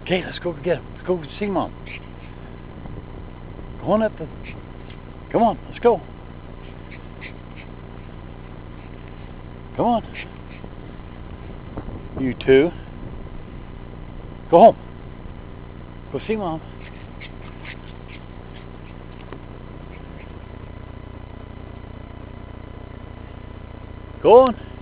Okay, let's go get him. Let's go see Mom. Go on up the... Come on, let's go. Come on. You two. Go home. Go see Mom. Go on.